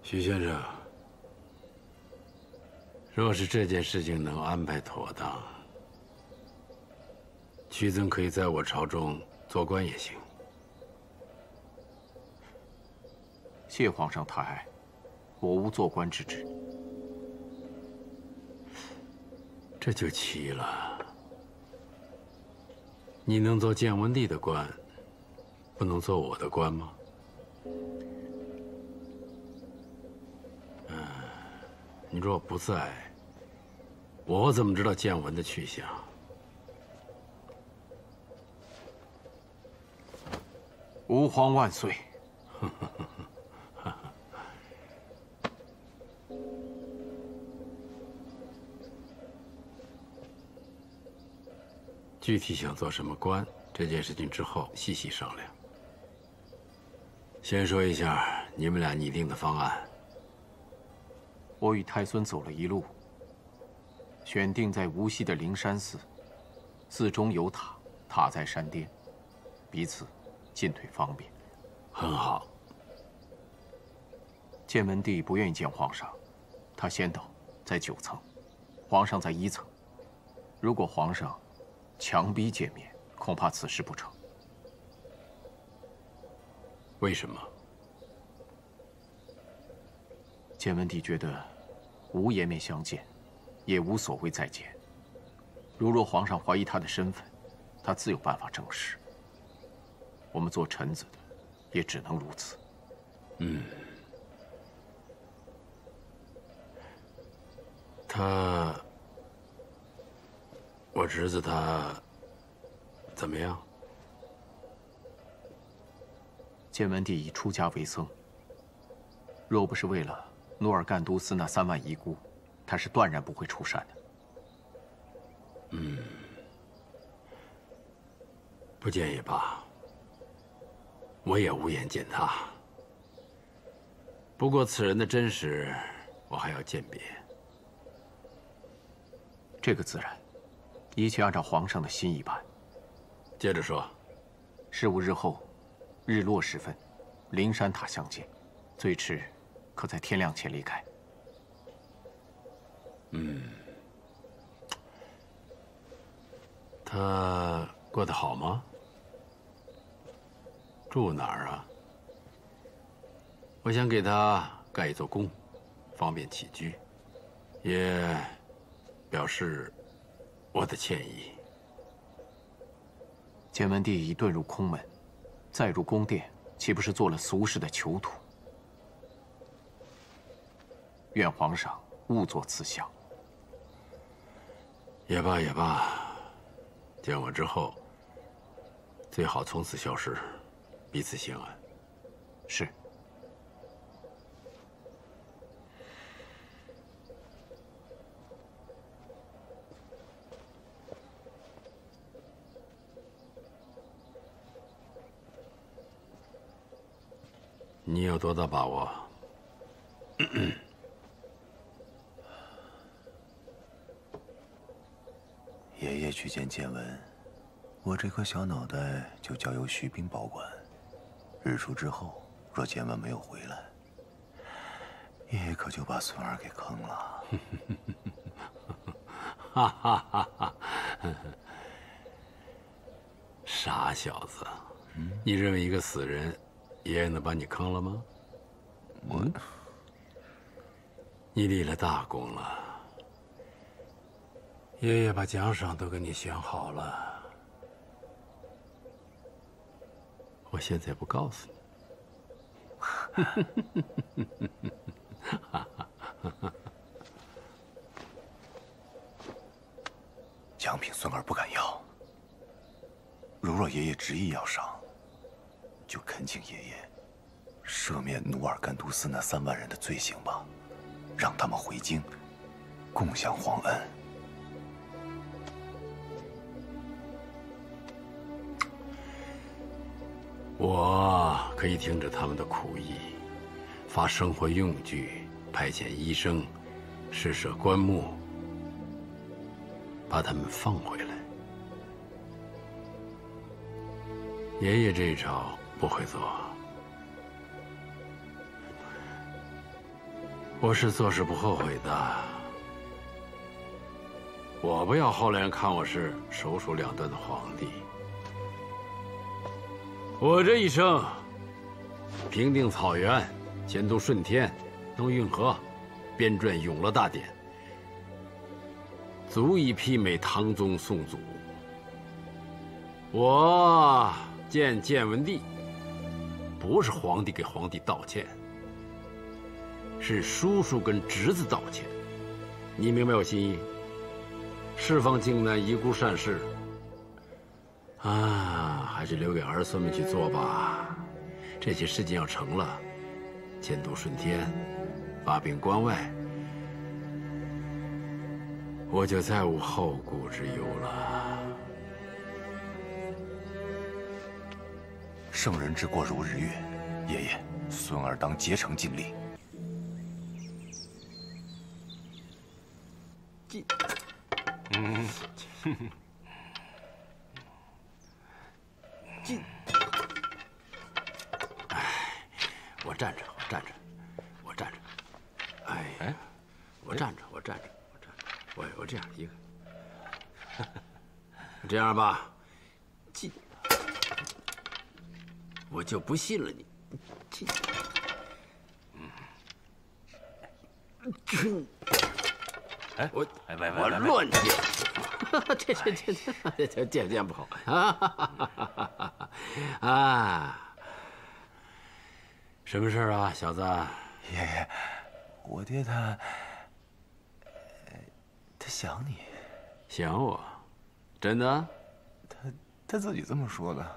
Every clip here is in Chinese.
徐先生，若是这件事情能安排妥当，屈曾可以在我朝中做官也行。 谢皇上太爱，我无做官之职。 这就奇了。你能做建文帝的官，不能做我的官吗？你若不在，我怎么知道建文的去向？ 吾皇万岁！ 具体想做什么官，这件事情之后细细商量。先说一下你们俩拟定的方案。 我与太孙走了一路，选定在无锡的灵山寺，寺中有塔，塔在山巅，彼此进退方便。 很好。 建文帝不愿意见皇上，他先到，在9层，皇上在1层。如果皇上强逼见面，恐怕此事不成。 为什么？ 建文帝觉得无颜面相见，也无所谓再见。如若皇上怀疑他的身份，他自有办法证实。我们做臣子的，也只能如此。 我侄子他怎么样？ 建文帝已出家为僧。若不是为了努尔干都司那3万遗孤，他是断然不会出山的。 不见也罢，我也无颜见他。不过此人的真实，我还要鉴别。 这个自然，一切按照皇上的心意办。 接着说。 事务日后，日落时分，灵山塔相见，最迟可在天亮前离开。 他过得好吗？住哪儿啊？我想给他盖一座宫，方便起居，也表示我的歉意。 建文帝已遁入空门，再入宫殿，岂不是做了俗世的囚徒？愿皇上勿作此想。 也罢也罢，见我之后，最好从此消失，彼此心安。 是。 你有多大把握？ 爷爷去见建文，我这颗小脑袋就交由徐斌保管。日出之后，若建文没有回来，爷爷可就把孙儿给坑了。 哈哈哈哈！傻小子，你认为一个死人，爷爷能把你坑了吗？你立了大功了，爷爷把奖赏都给你选好了，我现在不告诉你。 奖品孙儿不敢要，如若爷爷执意要赏，就恳请爷爷赦免努尔干都司那3万人的罪行吧，让他们回京，共享皇恩。 我可以听着他们的苦役，发生活用具，派遣医生，施舍棺木，把他们放回来。爷爷这一招不会做， 我是做事不后悔的。我不要后来人看我是手鼠两端的皇帝。我这一生平定草原，监督顺天，弄运河，编撰《永乐大典》，足以媲美唐宗宋祖。我见建文帝，不是皇帝给皇帝道歉，是叔叔跟侄子道歉。你明白我心意？释放靖难，遗孤善事，还是留给儿孙们去做吧。这些事情要成了，监督顺天，发兵关外，我就再无后顾之忧了。 圣人之过如日月，爷爷，孙儿当竭诚尽力。 我站着，我站着。哎，我站着，我这样一个，这样吧，进，我就不信了你，进，我乱剑，这不好啊！什么事啊，小子？ 爷爷，我爹他想你， 想我？真的？ 他自己这么说的。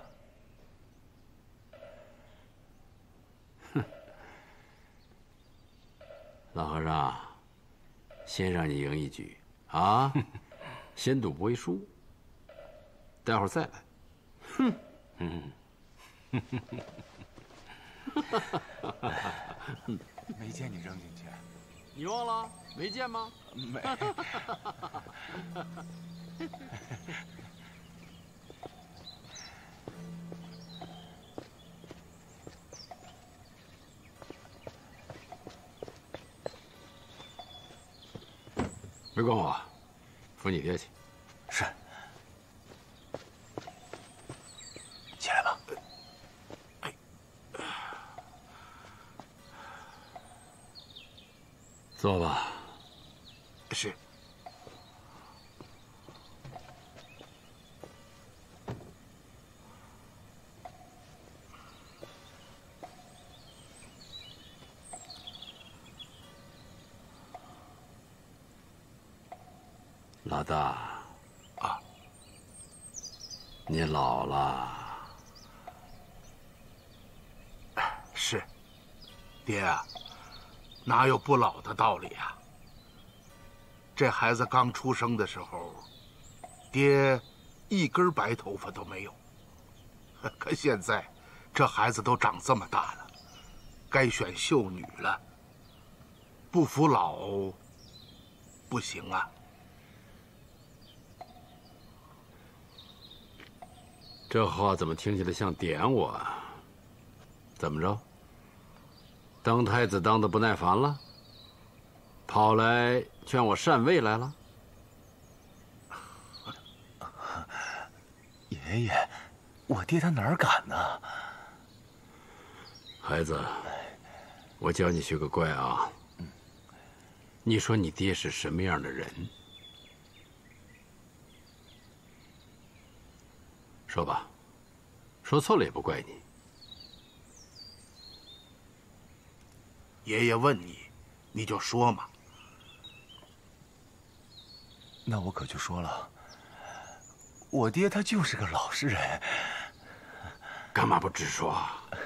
老和尚，先让你赢一局啊！先赌不会输，待会儿再来。 没见你扔进去， 你忘了没见吗？ 没。 别管我，扶你爹去。 是。起来吧。 坐吧。 是。 老大。啊。你老了。 是。爹啊。哪有不老的道理啊？这孩子刚出生的时候，爹一根白头发都没有。可现在，这孩子都长这么大了，该选秀女了。不服老，不行啊。 这话怎么听起来像点我啊？怎么着？当太子当得不耐烦了，跑来劝我禅位来了。 爷爷，我爹他哪儿敢呢？ 孩子，我教你学个乖啊。你说你爹是什么样的人？说吧，说错了也不怪你。 爷爷问你，你就说嘛。 那我可就说了，我爹他就是个老实人。 干嘛不直说？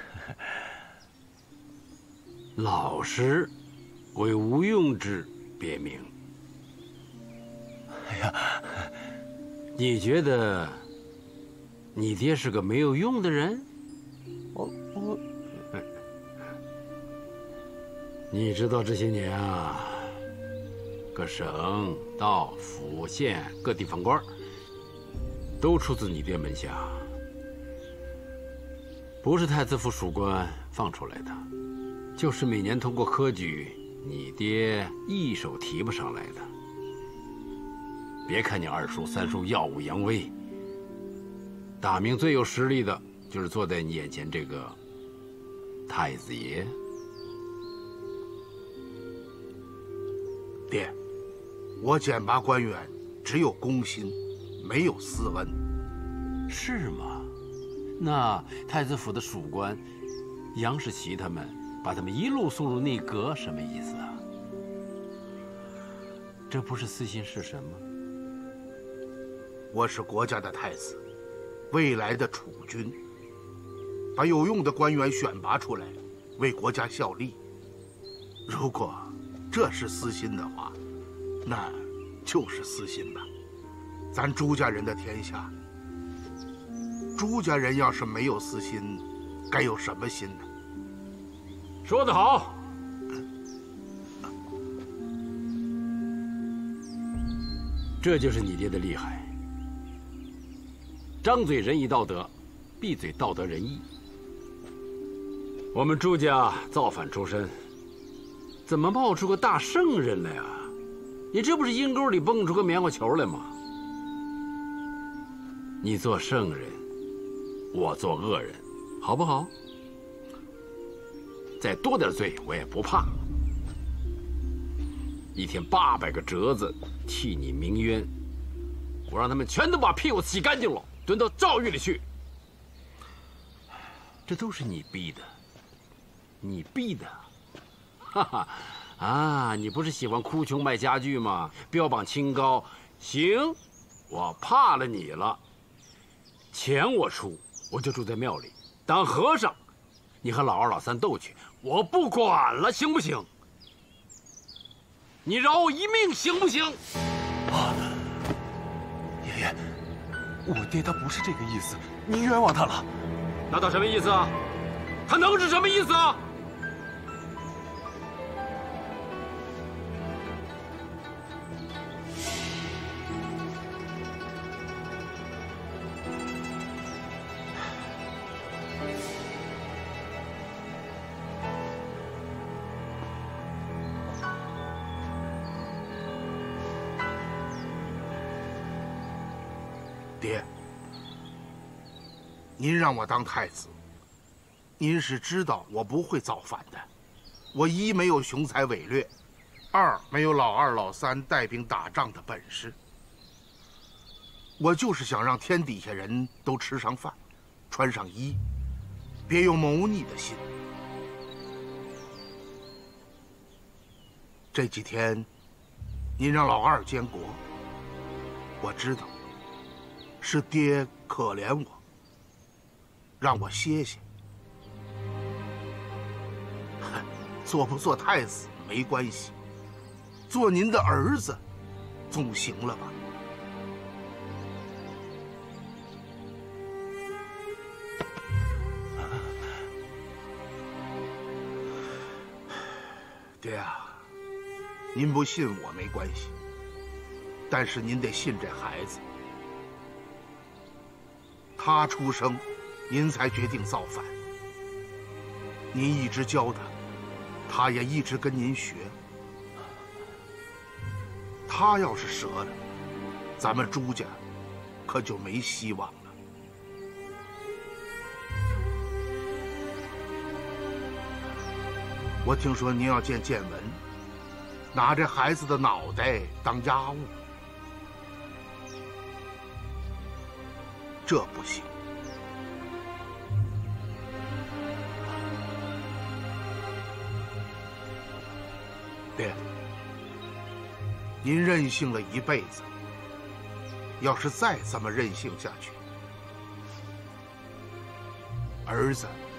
老实为无用之别名。 哎呀， 你觉得你爹是个没有用的人？ 我。 你知道这些年啊，各省、道、府、县各地方官都出自你爹门下，不是太子府属官放出来的，就是每年通过科举你爹一手提拔上来的。别看你二叔、三叔耀武扬威，大明最有实力的就是坐在你眼前这个太子爷。 爹，我选拔官员只有公心，没有私恩。 是吗？那太子府的属官杨士奇他们把他们一路送入内阁，什么意思啊？这不是私心是什么？ 我是国家的太子，未来的储君，把有用的官员选拔出来，为国家效力。如果这是私心的话，那就是私心吧。咱朱家人的天下，朱家人要是没有私心，该有什么心呢？ 说得好。这就是你爹的厉害。张嘴仁义道德，闭嘴道德仁义。我们朱家造反出身，怎么冒出个大圣人来啊？你这不是阴沟里蹦出个棉花球来吗？你做圣人，我做恶人，好不好？再多点罪我也不怕。一天800个折子替你鸣冤，我让他们全都把屁股洗干净了，蹲到诏狱里去。这都是你逼的，你逼的，哈哈！啊，你不是喜欢哭穷卖家具吗？标榜清高，行，我怕了你了。钱我出，我就住在庙里当和尚，你和老二老三斗去，我不管了，行不行？你饶我一命，行不行？ 啊，爷爷，我爹他不是这个意思，您冤枉他了。 那他什么意思啊？他能是什么意思啊？ 爹，您让我当太子，您是知道我不会造反的。我一没有雄才伟略，二没有老二老三带兵打仗的本事。我就是想让天底下人都吃上饭，穿上衣，别有谋逆的心。这几天，您让老二监国，我知道。是爹可怜我，让我歇歇。做不做太子没关系，做您的儿子，总行了吧？爹啊，您不信我没关系，但是您得信这孩子。他出生，您才决定造反。您一直教他，他也一直跟您学。他要是折了，咱们朱家可就没希望了。我听说您要见建文，拿这孩子的脑袋当押物。这不行，爹，您任性了一辈子，要是再这么任性下去，儿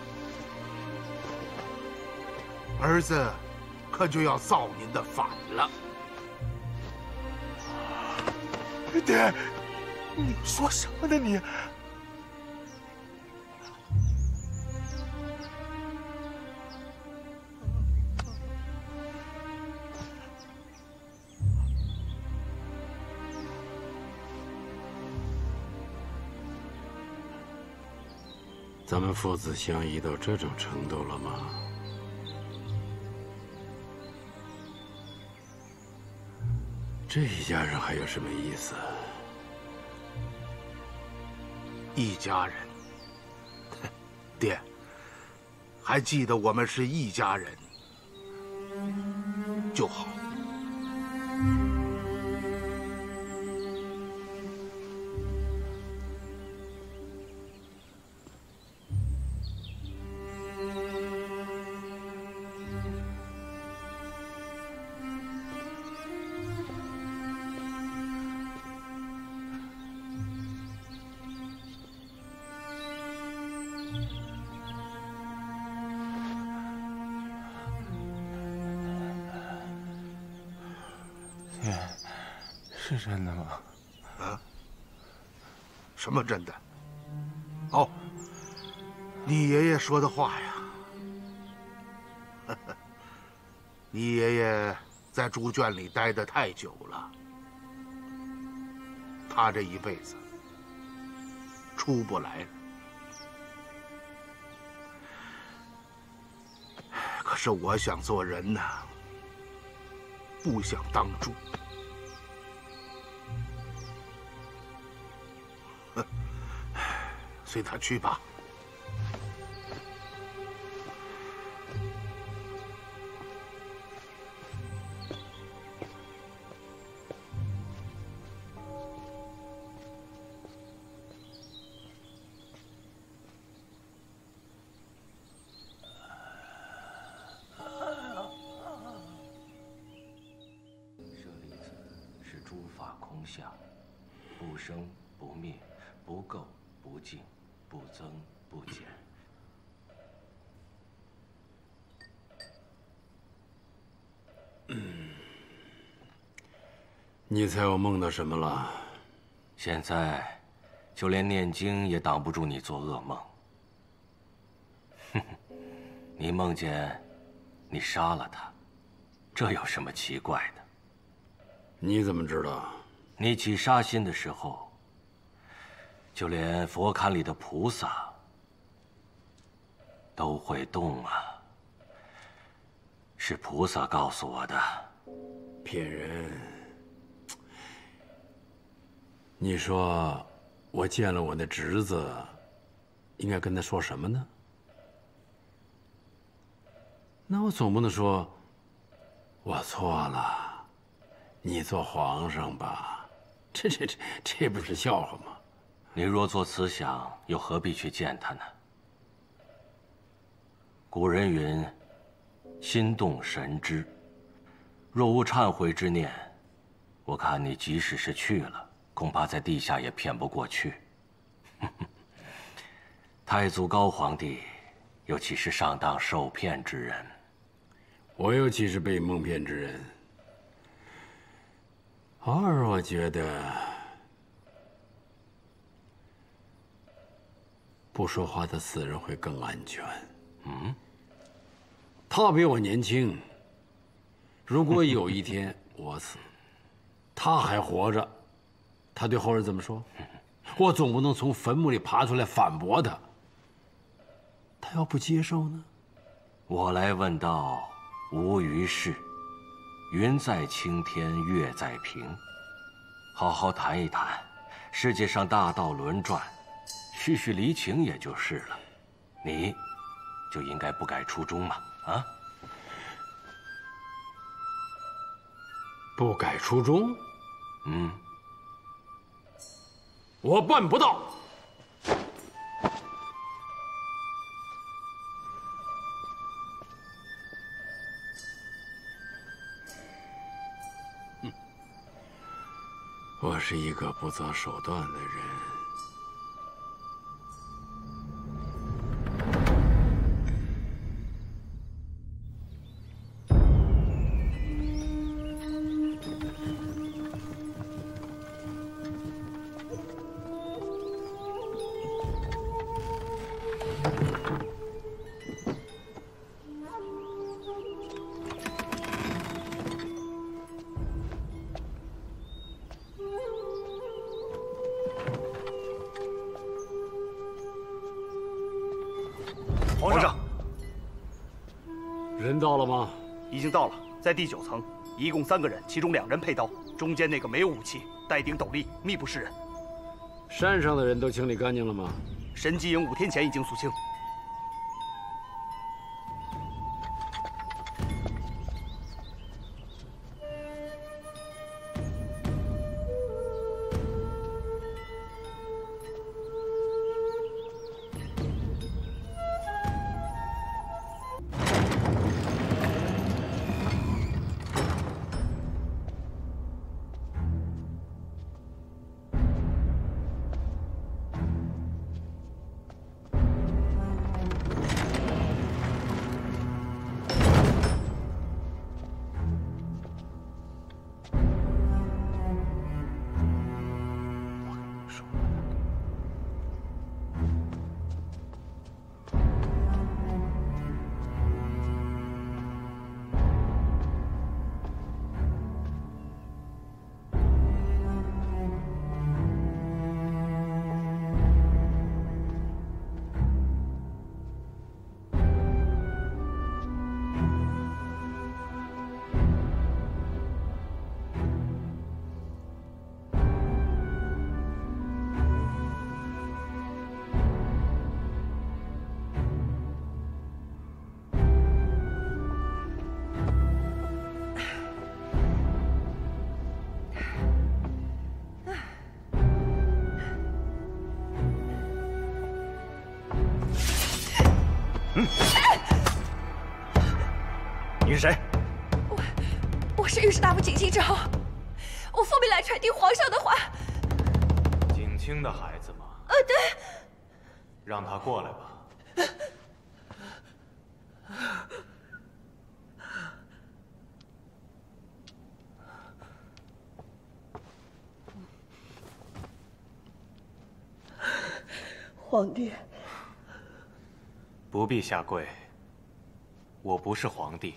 子可就要造您的反了。 爹，你说什么呢你？ 咱们父子相依到这种程度了吗？ 这一家人还有什么意思？ 一家人，爹，还记得我们是一家人就好。 爹，是真的吗？ 啊？什么真的？哦，你爷爷说的话呀。你爷爷在猪圈里待得太久了，他这一辈子出不来了。可是我想做人呐，不想当猪。随他去吧。 是诸法空相，不生不灭，不垢不净，不增不减。 你猜我梦到什么了？ 现在，就连念经也挡不住你做噩梦。哼哼，你梦见你杀了他，这有什么奇怪的？ 你怎么知道？ 你起杀心的时候，就连佛龛里的菩萨都会动啊。是菩萨告诉我的。 骗人！你说我见了我的侄子，应该跟他说什么呢？那我总不能说我错了，你做皇上吧？这不是笑话吗？ 你若做慈祥，又何必去见他呢？古人云：“心动神知。”若无忏悔之念，我看你即使是去了，恐怕在地下也骗不过去。太祖高皇帝又岂是上当受骗之人？ 我又岂是被蒙骗之人？偶尔我觉得不说话的死人会更安全。他比我年轻，如果有一天我死，他还活着，他对后人怎么说？我总不能从坟墓里爬出来反驳他。他要不接受呢？ 我来问道，无于事。云在青天，月在平。好好谈一谈，世界上大道轮转，叙叙离情也就是了。你，就应该不改初衷嘛，啊？ 不改初衷？我办不到。我是一个不择手段的人。 皇上， 人到了吗？ 已经到了。 在第9层，一共3个人，其中2人配刀，中间那个没有武器，戴顶斗笠，密不示人。 山上的人都清理干净了吗？ 神机营5天前已经肃清。 你是谁？ 我是御史大夫景清之后，我奉命来传递皇上的话。 景清的孩子吗？ 对。 让他过来吧。 皇帝， 不必下跪。我不是皇帝，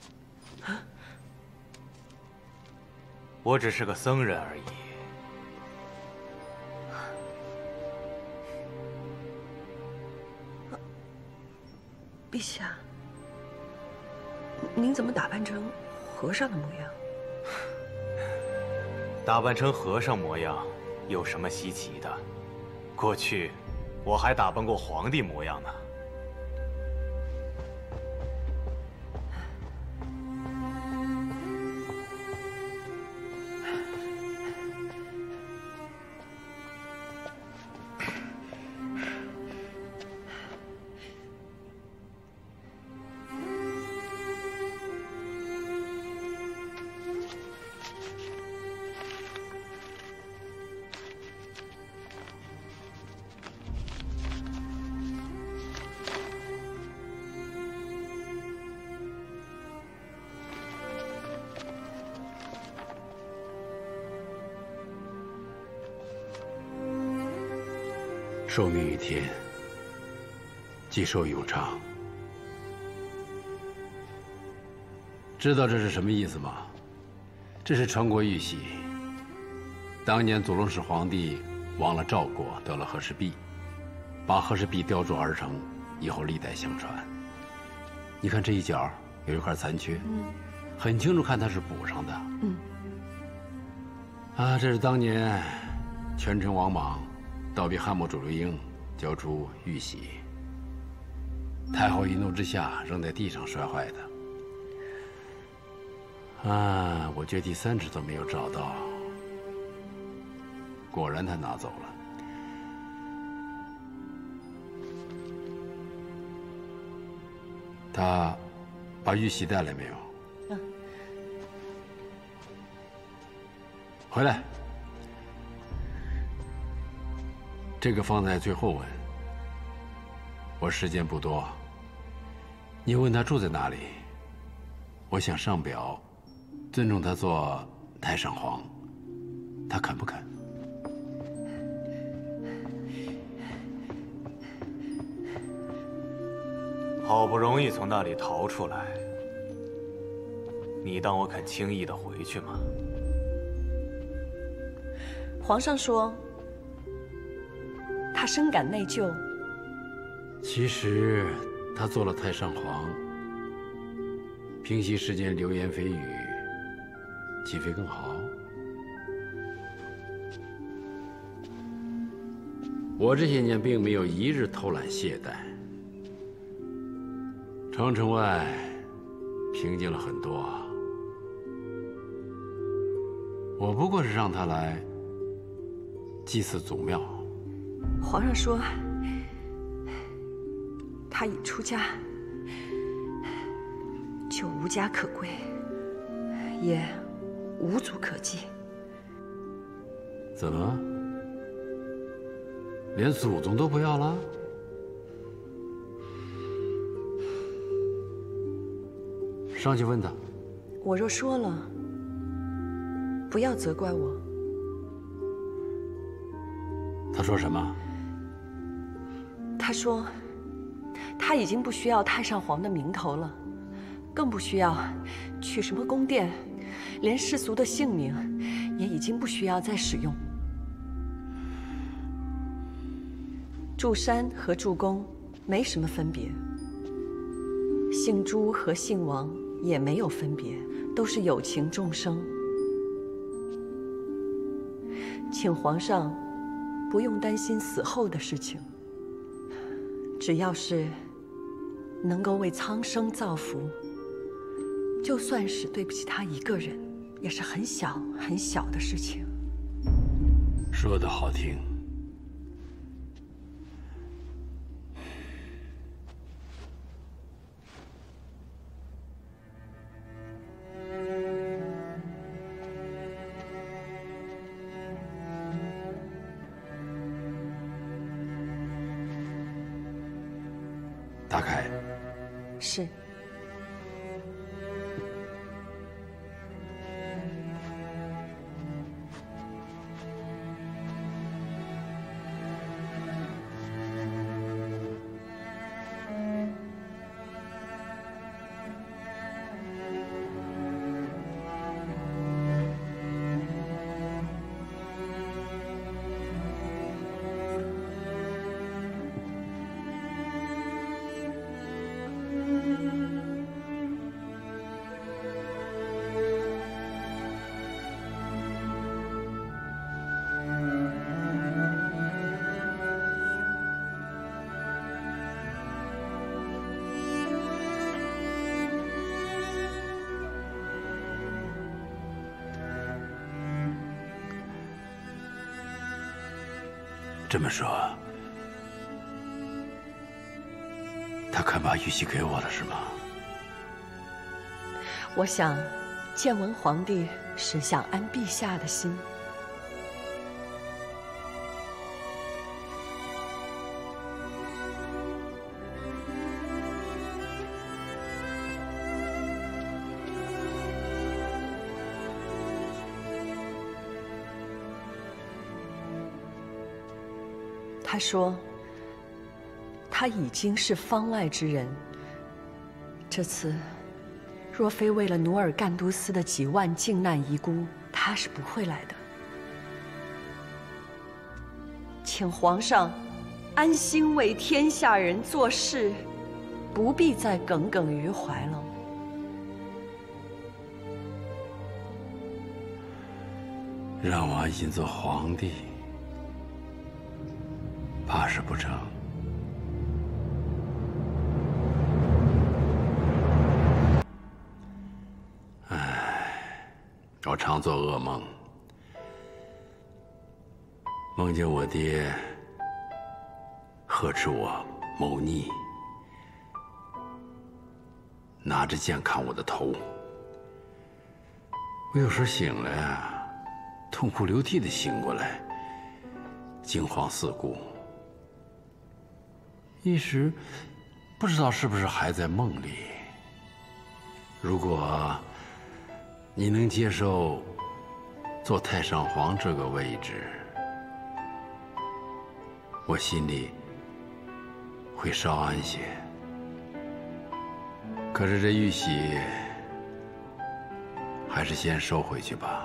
我只是个僧人而已。 陛下，您怎么打扮成和尚的模样？ 打扮成和尚模样有什么稀奇的？过去我还打扮过皇帝模样呢。 寿命1天，既寿永长。知道这是什么意思吗？这是传国玉玺。当年祖龙氏皇帝亡了赵国，得了和氏璧，把和氏璧雕琢而成，以后历代相传。你看这一角有一块残缺，很清楚看它是补上的。这是当年权臣王莽倒逼汉末主刘英交出玉玺，太后一怒之下扔在地上摔坏的。我掘地3尺都没有找到，果然他拿走了。他把玉玺带来没有？回来。这个放在最后问。我时间不多，你问他住在哪里，我想上表，尊重他做太上皇，他肯不肯？ 好不容易从那里逃出来，你当我肯轻易的回去吗？ 皇上说，他深感内疚。 其实他做了太上皇， 平息世间流言蜚语，岂非更好？我这些年并没有一日偷懒懈怠，城外平静了很多啊。我不过是让他来祭祀祖庙。 皇上说，他已出家，就无家可归，也无祖可祭。 怎么，连祖宗都不要了？上去问他。 我若说了，不要责怪我。 他说什么？ 他说，他已经不需要太上皇的名头了，更不需要去什么宫殿，连世俗的姓名也已经不需要再使用。祝山和祝公没什么分别，姓朱和姓王也没有分别，都是有情众生。请皇上不用担心死后的事情，只要是能够为苍生造福，就算是对不起他一个人，也是很小很小的事情。 说得好听。打开。 是。 这么说，他肯把玉玺给我了，是吗？ 我想，建文皇帝是想安陛下的心。他说，他已经是方外之人，这次若非为了努尔干都司的几万靖难遗孤，他是不会来的。请皇上安心为天下人做事，不必再耿耿于怀了。 让我安心做皇帝，怕是不成。我常做噩梦，梦见我爹呵斥我谋逆，拿着剑砍我的头。我有时醒了呀，痛哭流涕的醒过来，惊慌四顾，一时不知道是不是还在梦里。如果你能接受做太上皇这个位置，我心里会稍安些。可是这玉玺还是先收回去吧。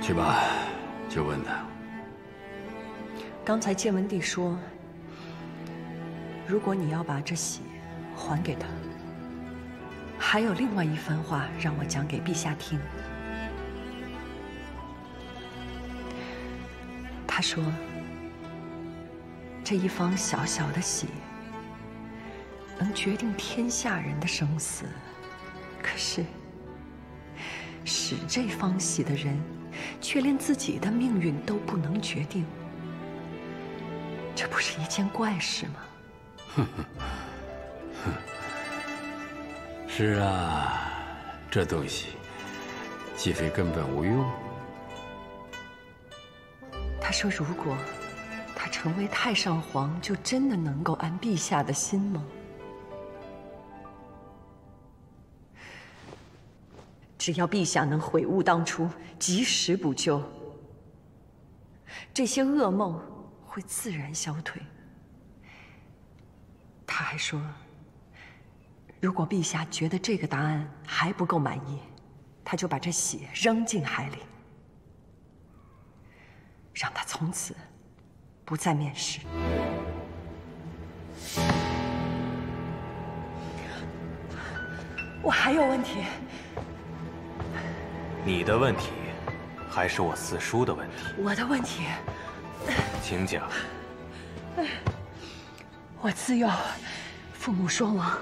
去吧，去问他。 刚才建文帝说，如果你要把这玺还给他，还有另外一番话让我讲给陛下听。他说，这一方小小的玺能决定天下人的生死，可是使这方玺的人却连自己的命运都不能决定，这不是一件怪事吗？ 是啊，这东西岂非根本无用？ 他说，如果他成为太上皇，就真的能够安陛下的心吗？只要陛下能悔悟当初，及时补救，这些噩梦会自然消退。他还说，如果陛下觉得这个答案还不够满意，他就把这玺扔进海里，让他从此不再面试。我还有问题。 你的问题，还是我四叔的问题？ 我的问题， 请讲。 我自幼父母双亡，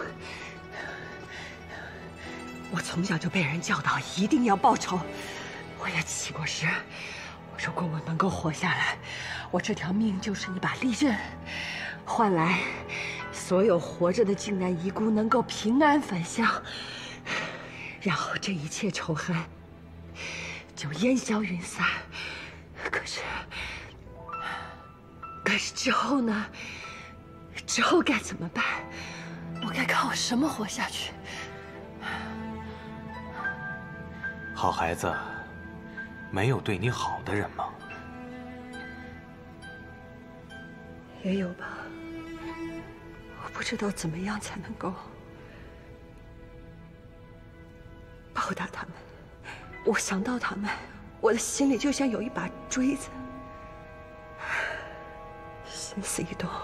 我从小就被人教导一定要报仇。我也起过誓，如果我能够活下来，我这条命就是一把利刃，换来所有活着的靖难遗孤能够平安返乡，然后这一切仇恨就烟消云散。可是之后呢？之后该怎么办？我该靠什么活下去？ 好孩子，没有对你好的人吗？ 也有吧。我不知道怎么样才能够报答他们。我想到他们，我的心里就像有一把锥子，心思一动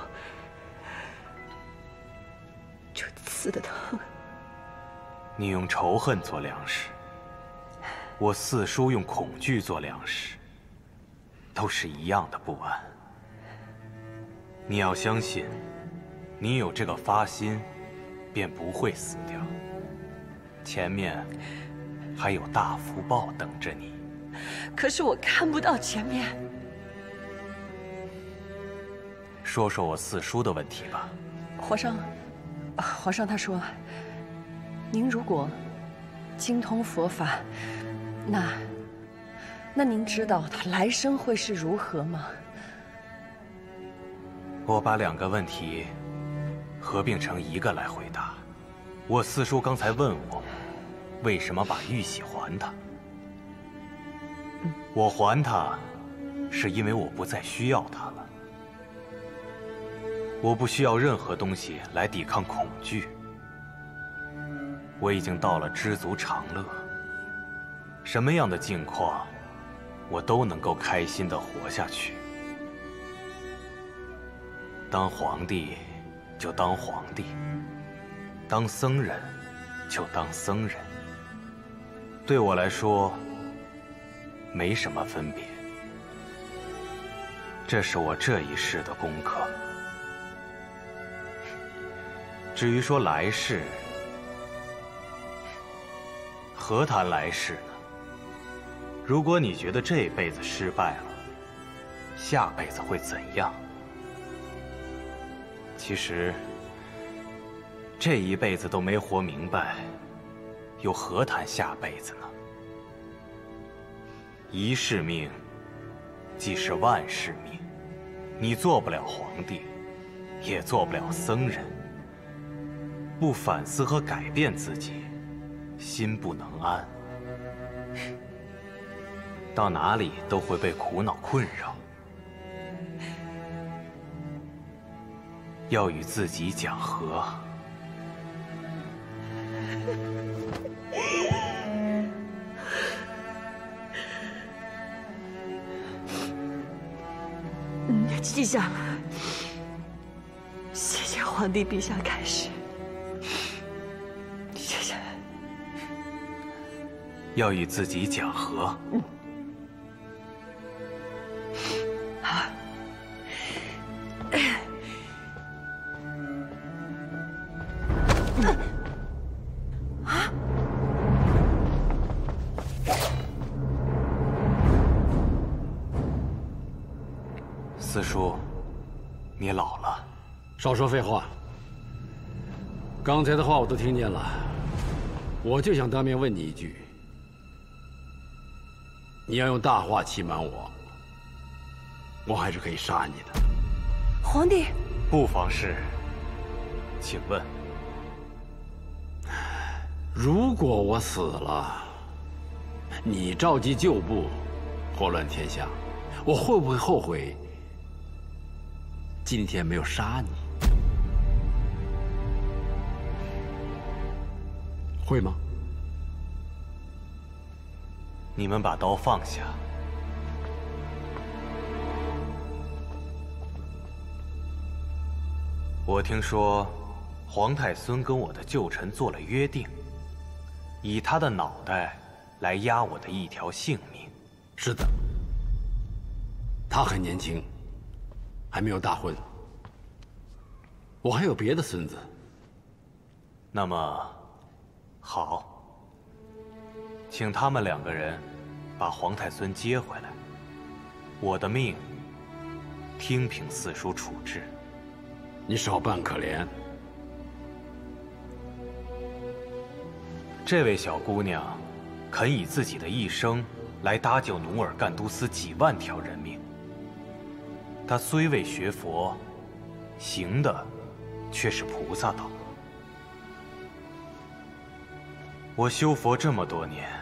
就刺得疼。 你用仇恨做粮食，我四叔用恐惧做粮食，都是一样的不安。你要相信，你有这个发心，便不会死掉。前面还有大福报等着你。 可是我看不到前面。 说说我四叔的问题吧。 皇上他说，您如果精通佛法，那您知道他来生会是如何吗？ 我把两个问题合并成一个来回答。我四叔刚才问我，为什么把玉玺还他？我还他，是因为我不再需要他了。我不需要任何东西来抵抗恐惧。我已经到了知足常乐，什么样的境况，我都能够开心地活下去。当皇帝就当皇帝，当僧人就当僧人。对我来说，没什么分别。这是我这一世的功课。至于说来世，何谈来世呢？如果你觉得这辈子失败了，下辈子会怎样？其实，这一辈子都没活明白，又何谈下辈子呢？一世命，即是万世命。你做不了皇帝，也做不了僧人。不反思和改变自己，心不能安，到哪里都会被苦恼困扰。要与自己讲和。 记下。谢谢皇帝陛下开示。谢谢。 要与自己讲和。 好。 四叔，你老了。 少说废话。刚才的话我都听见了，我就想当面问你一句：你要用大话欺瞒我，我还是可以杀你的。 皇帝， 不妨事，请问， 如果我死了，你召集旧部，祸乱天下，我会不会后悔今天没有杀你？会吗？ 你们把刀放下。我听说，皇太孙跟我的旧臣做了约定，以他的脑袋来压我的一条性命。 是的，他很年轻，还没有大婚。我还有别的孙子。 那么，好，请他们2个人把皇太孙接回来，我的命听凭四叔处置。 你少扮可怜。 这位小姑娘，肯以自己的一生来搭救努尔干都司几万条人命。她虽未学佛，行的却是菩萨道。我修佛这么多年，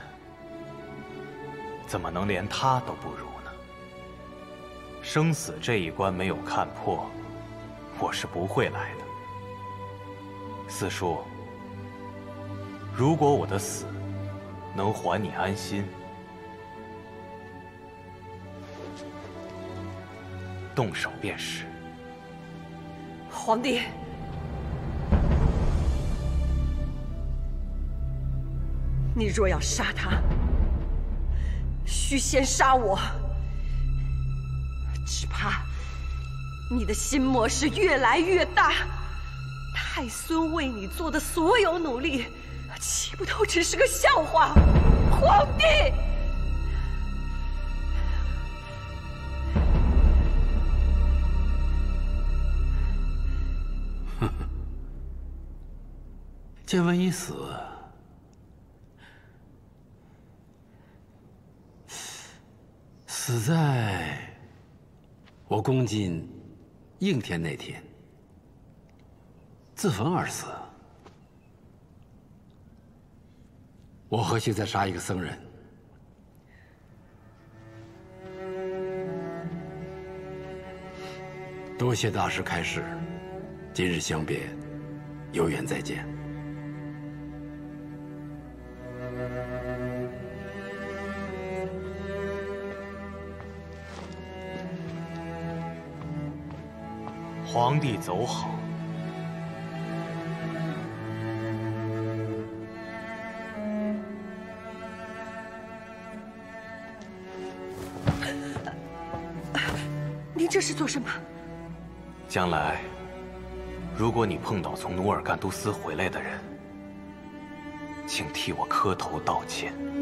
怎么能连她都不如呢？生死这一关没有看破，我是不会来的。四叔，如果我的死能还你安心，动手便是。 皇帝，你若要杀他，须先杀我。只怕你的心魔是越来越大，太孙为你做的所有努力，岂不都只是个笑话？皇帝！ 建文一死，死在我攻进应天那天，自焚而死。我何须再杀一个僧人？多谢大师开示，今日相别，有缘再见。 皇帝走好。 您这是做什么？ 将来，如果你碰到从努尔干都司回来的人，请替我磕头道歉。